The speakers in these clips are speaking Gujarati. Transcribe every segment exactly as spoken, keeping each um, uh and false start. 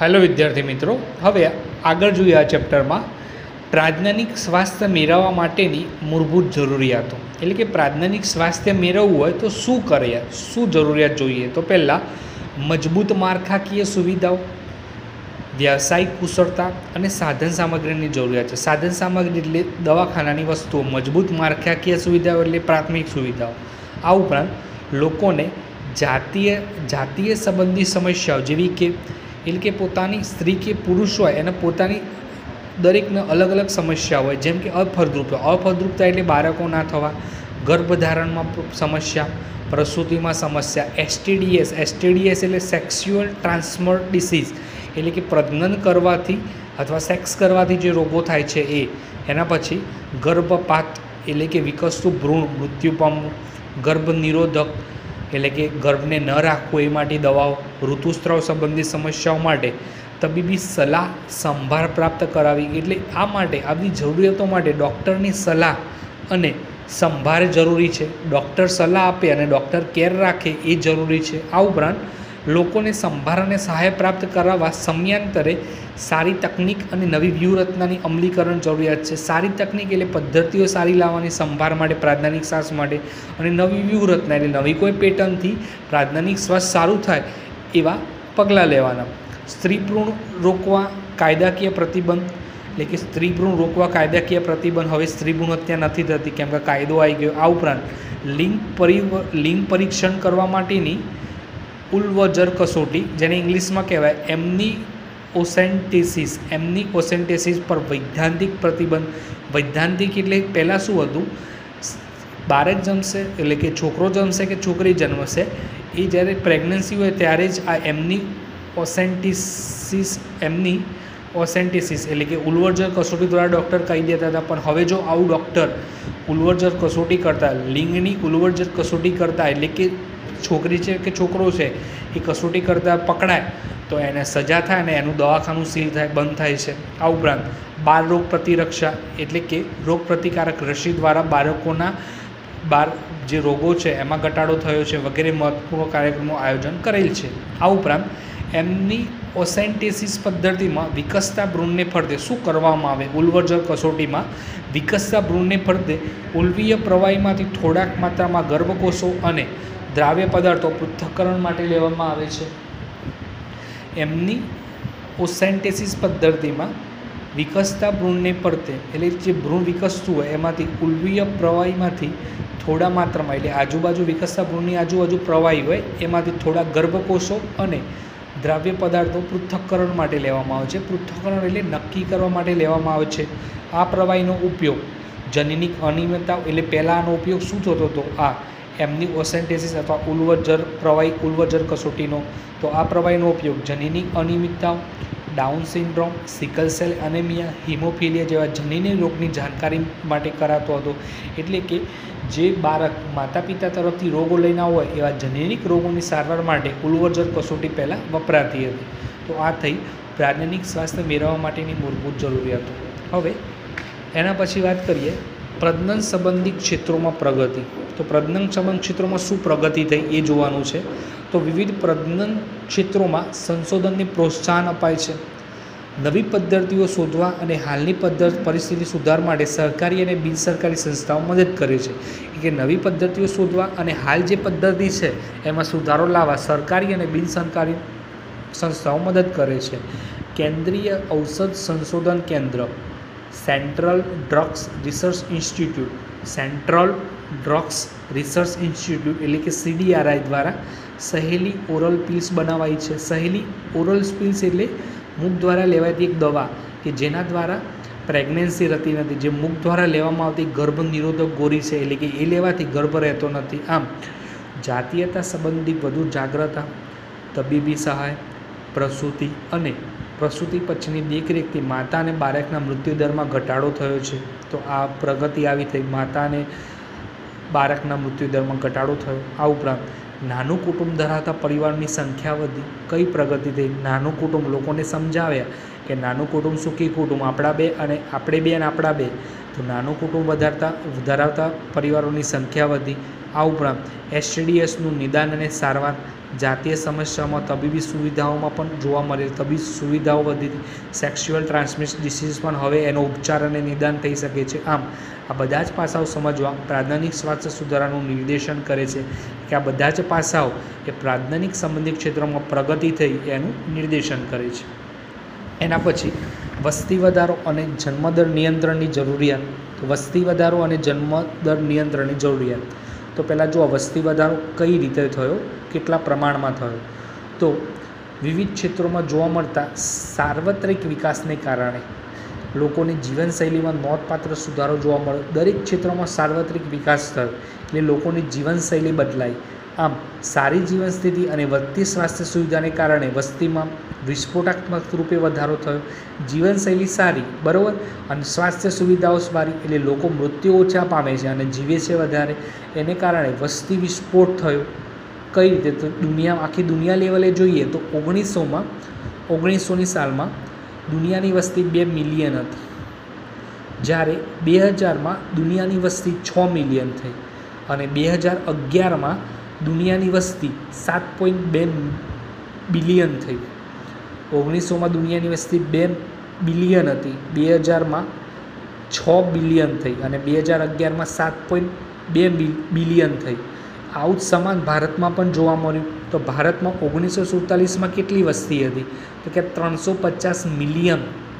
हेलो विद्यार्थी मित्रों, हवे आगळ जोईए आ चेप्टरमां प्राज्ञानिक स्वास्थ्य मेळववा माटेनी मूलभूत जरूरियातो। एटले के प्राज्ञानिक स्वास्थ्य मेळववुं होय तो शुं करे, शुं जरूरियात जोईए। तो पहेला मजबूत माळखाकीय सुविधाओ, व्यावसायिक कुशळता अने साधन सामग्रीनी जरूरियात छे। साधन सामग्री एटले दवाखानानी वस्तुओ, मजबूत माळखाकीय सुविधाओ एटले प्राथमिक सुविधाओ। आ उपरांत लोकोने जातीय जातीय संबंधी समस्याओ जेवी के એટલે કે પોતાની સ્ત્રી કે પુરુષ હોય એને પોતાની દરેકને અલગ અલગ સમસ્યા હોય, જેમ કે અફળદ્રુપતા અફળદ્રુપતા એટલે બાળકો ના થવા, ગર્ભધારણમાં સમસ્યા, પ્રસૂતિમાં સમસ્યા, એસટીડીએસ એસટીડીએસ એટલે સેક્સ્યુઅલ ટ્રાન્સમિટેડ ડિસીઝ એટલે કે પ્રજનન કરવાથી અથવા સેક્સ કરવાથી જે રોગો થાય છે એ, એના પછી ગર્ભપાત એટલે કે વિકસતું ભ્રૂણ મૃત્યુ પામવું, ગર્ભ નિરોધક એટલે કે ગર્ભને ન રાખવો એ માટે દવાઓ, ઋતુસ્રાવ સંબંધિત સમસ્યાઓ માટે તબીબી સલાહ સંભાળ પ્રાપ્ત કરાવી, એટલે આ માટે આવી જરૂરિયાતો માટે ડૉક્ટરની સલાહ અને સંભાળ જરૂરી છે। ડૉક્ટર સલાહ આપે અને ડૉક્ટર કેર રાખે એ જરૂરી છે। આ ઉપરાંત લોકોને સંભાળ અને સહાય પ્રાપ્ત કરાવવા સમયાંતરે સારી તકનિક અને નવી વ્યૂહરચનાની અમલીકરણ જરૂરિયાત છે। સારી તકનિક એટલે પદ્ધતિઓ સારી લાવવાની સંભાળ માટે, પ્રાજ્ઞાનિક શ્વાસ માટે, અને નવી વ્યૂહરચના એટલે નવી કોઈ પેટર્નથી પ્રાજ્ઞાનિક શ્વાસ સારું થાય એવા પગલાં લેવાના। સ્ત્રી ભ્રૂણ રોકવા કાયદાકીય પ્રતિબંધ એટલે કે સ્ત્રી ભ્રૂણ રોકવા કાયદાકીય પ્રતિબંધ, હવે સ્ત્રી ભ્રૂણ હત્યા નથી થતી કેમ કે કાયદો આવી ગયો। આ ઉપરાંત લિંગ પરિવ લિંગ પરીક્ષણ કરવા માટેની ઉલ્વજર કસોટી, જેને ઇંગ્લિશમાં કહેવાય એમની ઓસેન્ટેસિસ એમની ઓસેન્ટેસિસ પર વૈધાનિક પ્રતિબંધ। વૈધાનિક એટલે પહેલાં શું હતું, બાળક જન્મશે એટલે કે છોકરો જન્મશે કે છોકરી જન્મશે એ જ્યારે પ્રેગ્નન્સી હોય ત્યારે જ આ એમની ઓસેન્ટેસિસ એમની ઓસેન્ટેસિસ એટલે કે ઉલ્વજર કસોટી દ્વારા ડૉક્ટર કહી દેતા હતા। પણ હવે જો આવું ડૉક્ટર ઉલ્વજર કસોટી કરતા, લિંગની ઉલ્વજર કસોટી કરતા એટલે કે છોકરી છે કે છોકરો છે એ કસોટી કરતાં પકડાય તો એને સજા થાય અને એનું દવાખાનું સીલ થાય, બંધ થાય છે। આ ઉપરાંત બાળ રોગ પ્રતિરક્ષા એટલે કે રોગ પ્રતિકારક રસી દ્વારા બાળકોના બાર જે રોગો છે એમાં ઘટાડો થયો છે વગેરે મહત્વપૂર્ણ કાર્યક્રમો આયોજન કરેલ છે। આ ઉપરાંત એમની ઓસેન્ટેસિસ પદ્ધતિમાં વિકસતા ભ્રૂણને ફરતે શું કરવામાં આવે, ઉલ્વજર કસોટીમાં વિકસતા ભ્રૂણને ફરતે ઉલ્વીય પ્રવાહીમાંથી થોડાક માત્રામાં ગર્ભકોષો અને દ્રાવ્ય પદાર્થો પૃથ્થકરણ માટે લેવામાં આવે છે। એમની ઓસેન્ટેસિસ પદ્ધતિમાં વિકસતા ભ્રૂણને ફરતે એટલે જે ભ્રૂણ વિકસતું હોય એમાંથી ઉલ્વીય પ્રવાહીમાંથી થોડા માત્રામાં એટલે આજુબાજુ વિકસતા ભ્રૂણની આજુબાજુ પ્રવાહી હોય એમાંથી થોડા ગર્ભકોષો અને દ્રાવ્ય પદાર્થો પૃથ્થકરણ માટે લેવામાં આવે છે। પૃથ્થકરણ એટલે નક્કી કરવા માટે લેવામાં આવે છે। આ પ્રવાહીનો ઉપયોગ જનીનિક અનિયમિતતા એટલે પહેલાં આનો ઉપયોગ શું થતો હતો, આ એમની ઓસેન્ટેસિસ અથવા ઉલ્વજર પ્રવાહી ઉલ્વજર કસોટીનો, તો આ પ્રવાહીનો ઉપયોગ જનીનિક અનિયમિતતાઓ, Down syndrome, sickle cell anaemia, haemophilia જેવા જનીની રોગની જાણકારી માટે કરાતો હતો। એટલે કે જે બાળક માતા પિતા તરફથી રોગો લઈને હોય એવા જનીનિક રોગોની સારવાર માટે ઉલ્વજર કસોટી પહેલાં વપરાતી હતી। તો આ થઈ પ્રાજ્ઞાનિક સ્વાસ્થ્ય મેળવવા માટેની મૂળભૂત જરૂરિયાતો। હવે એના પછી વાત કરીએ પ્રજનન સંબંધી ક્ષેત્રોમાં પ્રગતિ। તો પ્રજનન સંબંધ ક્ષેત્રોમાં શું પ્રગતિ થઈ એ જોવાનું છે। તો વિવિધ પ્રજનન ક્ષેત્રોમાં સંશોધનને પ્રોત્સાહન અપાય છે, નવી પદ્ધતિઓ શોધવા અને હાલની પદ્ધતિ પરિસ્થિતિ સુધાર માટે સરકારી અને બિનસરકારી સંસ્થાઓ મદદ કરે છે। કે નવી પદ્ધતિઓ શોધવા અને હાલ જે પદ્ધતિ છે એમાં સુધારો લાવવા સરકારી અને બિનસરકારી સંસ્થાઓ મદદ કરે છે। કેન્દ્રીય ઔષધ સંશોધન કેન્દ્ર central drugs research institute central drugs research institute એટલે કે સીડીઆરઆઈ દ્વારા સહેલી ઓરલ પિલ્સ બનાવાઈ છે। સહેલી ઓરલ પિલ્સ એટલે મુખ દ્વારા લેવાતી એક દવા કે જેના દ્વારા પ્રેગ્નન્સી રહેતી નથી, જે મુખ દ્વારા લેવામાં આવતી ગર્ભ નિરોધક ગોળી છે એટલે કે એ લેવાથી ગર્ભ રહેતો નથી। આમ જાતીયતા સંબંધી વધુ જાગૃતતા, તબીબી સહાય, પ્રસૂતિ અને પ્રસૂતિ પછીની દેખરેખથી માતા અને બાળકના મૃત્યુદરમાં ઘટાડો થયો છે। તો આ પ્રગતિ આવી થઈ, માતા અને બાળકના મૃત્યુદરમાં ઘટાડો થયો। આ ઉપરાંત નાનું કુટુંબ ધરાવતા પરિવારની સંખ્યા વધી, કઈ પ્રગતિ થઈ, નાનું કુટુંબ લોકોને સમજાવ્યા કે નાનું કુટુંબ સુખી કુટુંબ, આપણા બે અને આપણે બે અને આપણા બે, તો નાનું કુટુંબ વધારતા ધરાવતા પરિવારોની સંખ્યા વધી। આ ઉપરાંત એસટીડીએસનું નિદાન અને સારવાર, જાતીય સમસ્યાઓમાં તબીબી સુવિધાઓમાં પણ જોવા મળે, તબીબી સુવિધાઓ વધી હતી, સેક્સ્યુઅલ ટ્રાન્સમિટ ડિસીઝ પણ હવે એનો ઉપચાર અને નિદાન થઈ શકે છે. આમ આ બધા જ પાસાઓ સમજવા પ્રાજ્ઞાનિક સ્વાસ્થ્ય સુધારાનું નિર્દેશન કરે છે કે આ બધા જ પાસાઓ એ પ્રાજ્ઞાનિક સંબંધિત ક્ષેત્રોમાં પ્રગતિ થઈ એનું નિર્દેશન કરે છે. એના પછી વસ્તી વધારો અને જન્મદર નિયંત્રણની જરૂરિયાત. તો વસ્તી વધારો અને જન્મદર નિયંત્રણની જરૂરિયાત. તો પહેલાં જો વસ્તી વધારો કઈ રીતે થયો, કેટલા પ્રમાણમાં થયો. તો વિવિધ ક્ષેત્રોમાં જોવા મળતા સાર્વત્રિક વિકાસને કારણે લોકોની જીવનશૈલીમાં નોંધપાત્ર સુધારો જોવા મળ્યો. દરેક ક્ષેત્રોમાં સાર્વત્રિક વિકાસ થયો એટલે લોકોની જીવનશૈલી બદલાઈ. આમ સારી જીવનસ્થિતિ અને વધતી સ્વાસ્થ્ય સુવિધાને કારણે વસ્તીમાં વિસ્ફોટાત્મક રૂપે વધારો થયો. જીવનશૈલી સારી, બરાબર, અને સ્વાસ્થ્ય સુવિધાઓ સારી એટલે લોકો મૃત્યુ ઓછા પામે છે અને જીવે છે વધારે. એને કારણે વસ્તી વિસ્ફોટ થયો. કઈ રીતે? તો દુનિયા આખી દુનિયા લેવલે જોઈએ તો ઓગણીસોમાં ઓગણીસોની સાલમાં દુનિયાની વસ્તી બે મિલિયન હતી, જ્યારે બે હજારમાં દુનિયાની વસ્તી છ મિલિયન થઈ અને બે હજાર અગિયારમાં દુનિયાની વસ્તી સાત પોઈન્ટ બે બિલિયન થઈ. ઓગણીસોમાં દુનિયાની વસ્તી બે બિલિયન હતી, બે હજારમાં છ બિલિયન થઈ અને બે હજાર અગિયારમાં સાત પોઈન્ટ બે બિલિયન થઈ. આવું જ સમાન ભારતમાં પણ જોવા મળ્યું. તો ભારતમાં ઓગણીસો સુડતાલીસમાં કેટલી વસ્તી હતી? તો કે ત્રણસો પચાસ મિલિયન.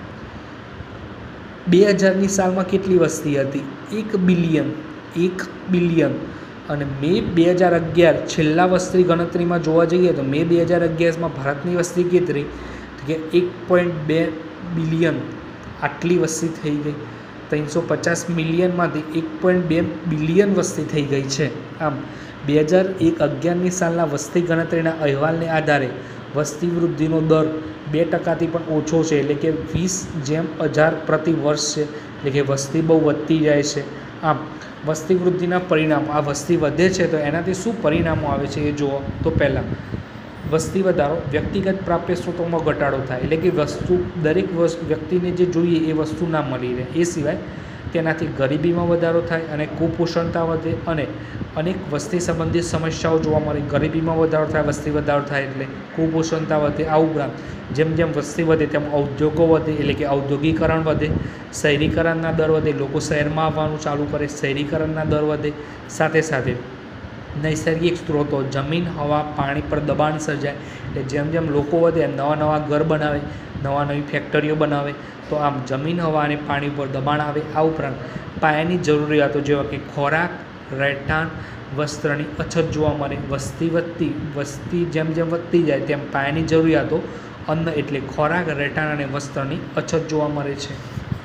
બે હજારની સાલમાં કેટલી વસ્તી હતી? એક બિલિયન એક બિલિયન. અને મે બે હજાર અગિયાર છેલ્લા વસ્તી ગણતરીમાં જોવા જઈએ તો મે બે હજાર અગિયારમાં ભારતની વસ્તી કેટલી? તો કે એક પોઈન્ટ બે બિલિયન. આટલી વસ્તી થઈ ગઈ. ત્રણસો પચાસ મિલિયનમાંથી એક પોઈન્ટ બે બિલિયન વસ્તી થઈ ગઈ છે. આમ બે હજાર એક અગિયારની સાલના વસ્તી ગણતરીના અહેવાલને આધારે વસ્તી વૃદ્ધિનો દર બે ટકાથી પણ ઓછો છે, એટલે કે વીસ જેમ હજાર પ્રતિ વર્ષ છે, એટલે કે વસ્તી બહુ વધતી જાય છે. આમ વસ્તી વૃદ્ધિના પરિણામો, આ વસ્તી વધે છે તો એનાથી શું પરિણામો આવે છે એ જુઓ. તો પહેલાં વસ્તી વધારો, વ્યક્તિગત પ્રાપ્ય સ્ત્રોતોમાં ઘટાડો થાય, એટલે કે વસ્તુ દરેક વ્યક્તિને જે જોઈએ એ વસ્તુ ના મળી રહે. એ સિવાય તેનાથી ગરીબીમાં વધારો થાય અને કુપોષણતા વધે અને અનેક વસ્તી સંબંધિત સમસ્યાઓ જોવા મળે. ગરીબીમાં વધારો થાય, વસ્તી વધારો થાય એટલે કુપોષણતા વધે. આ ઉપરાંત જેમ જેમ વસ્તી વધે તેમ ઉદ્યોગો વધે, એટલે કે ઔદ્યોગિકરણ વધે, શહેરીકરણના દર વધે, લોકો શહેરમાં આવવાનું ચાલુ કરે, શહેરીકરણના દર વધે. સાથે સાથે નૈસર્ગિક સ્ત્રોતો, જમીન, હવા, પાણી પર દબાણ સર્જાય, એટલે જેમ જેમ લોકો વધે એમ નવા નવા ઘર બનાવે, નવા નવી ફેક્ટરીઓ બનાવે, તો આમ જમીન, હવા અને પાણી પર દબાણ આવે. આ ઉપરાંત પાયાની જરૂરિયાતો જેવા કે ખોરાક, રહેઠાણ, વસ્ત્રની અછત જોવા મળે. વસ્તી વધતી વસ્તી જેમ જેમ વધતી જાય તેમ પાયાની જરૂરિયાતો, અન્ન એટલે ખોરાક, રહેઠાણ અને વસ્ત્રની અછત જોવા મળે છે.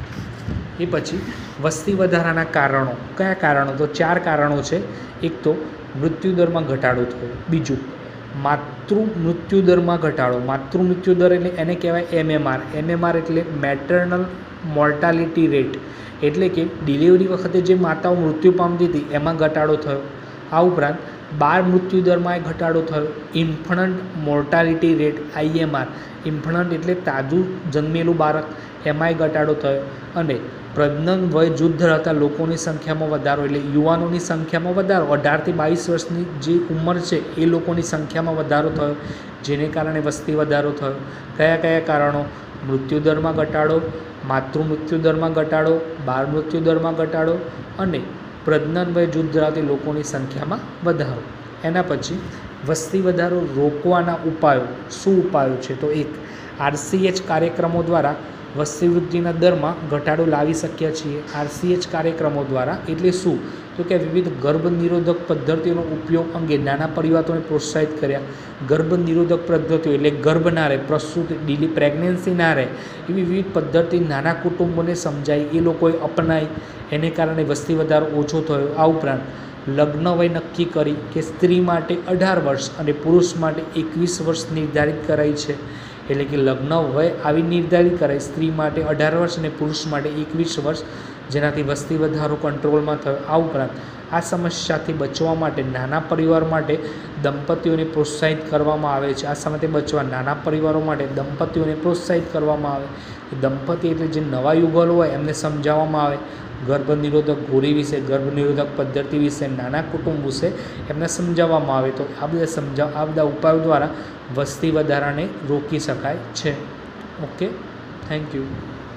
એ પછી વસ્તી વધારાના કારણો. કયા કારણો? તો ચાર કારણો છે. એક તો મૃત્યુદરમાં ઘટાડો થયો. બીજું માતૃ મૃત્યુદરમાં ઘટાડો. માતૃ મૃત્યુદર એટલે એને કહેવાય એમએમઆર. એમએમઆર એટલે મેટર્નલ મોર્ટાલિટી રેટ, એટલે કે ડિલિવરી વખતે જે માતાઓ મૃત્યુ પામતી હતી એમાં ઘટાડો થયો. આ ઉપરાંત બાળ મૃત્યુદરમાં ઘટાડો થયો. Infant mortality rate IMR, infant એટલે તાજું જન્મેલું બાળક, એમાંય ઘટાડો થયો. અને પ્રજનન વય જૂથ ધરાવતા લોકોની સંખ્યામાં વધારો, એટલે યુવાનોની સંખ્યામાં વધારો. અઢારથી બાવીસ વર્ષની જે ઉંમર છે એ લોકોની સંખ્યામાં વધારો થયો, જેને કારણે વસ્તી વધારો થયો. કયા કયા કારણો? મૃત્યુદરમાં ઘટાડો, માતૃ મૃત્યુદરમાં ઘટાડો, બાળ મૃત્યુદરમાં ઘટાડો અને પ્રજનન વય જૂથ ધરાવતી લોકોની સંખ્યામાં વધારો. એના પછી વસ્તી વધારો રોકવાના ઉપાયો. શું ઉપાયો છે? તો એક, આરસીએચ કાર્યક્રમો દ્વારા વસ્તી વૃદ્ધિના દરમાં ઘટાડો લાવી શક્યા છીએ. આરસીએચ કાર્યક્રમો દ્વારા એટલે શું? તો કે વિવિધ ગર્ભ નિરોધક પદ્ધતિઓનો ઉપયોગ અંગે નાના પરિવારોને પ્રોત્સાહિત કર્યા. ગર્ભ નિરોધક પદ્ધતિઓ એટલે ગર્ભ ના રહે, પ્રસૂતિ ડીલી પ્રેગ્નન્સી ના રહે એવી વિવિધ પદ્ધતિ નાના કુટુંબોને સમજાઈ, એ લોકોએ અપનાવી, એને કારણે વસ્તી વધારો ઓછો થયો. આ ઉપરાંત લગ્ન વય નક્કી કરી કે સ્ત્રી માટે અઢાર વર્ષ અને પુરુષ માટે એકવીસ વર્ષ નિર્ધારિત કરાઈ છે, એટલે કે લગ્ન વય આવી નિર્ધારિત કરાઈ, સ્ત્રી માટે અઢાર વર્ષ અને પુરુષ માટે એકવીસ વર્ષ, જેનાથી વસ્તી વધારો કંટ્રોલમાં થયો. આ ઉપરાંત આ સમસ્યાથી બચવા માટે નાના પરિવાર માટે દંપતીઓને પ્રોત્સાહિત કરવામાં આવે છે. આ સમસ્યાથી બચવા નાના પરિવારો માટે દંપતીઓને પ્રોત્સાહિત કરવામાં આવે. દંપતી એટલે જે નવા યુગલો હોય એમને સમજાવવામાં આવે ગર્ભ નિરોધક ગોળી વિશે, ગર્ભ નિરોધક પદ્ધતિ વિશે, નાના કુટુંબ વિશે એમને સમજાવવામાં આવે તો આ બધા સમજાવ આ બધા ઉપાયો દ્વારા વસ્તી વધારાને રોકી શકાય છે. Okay, thank you.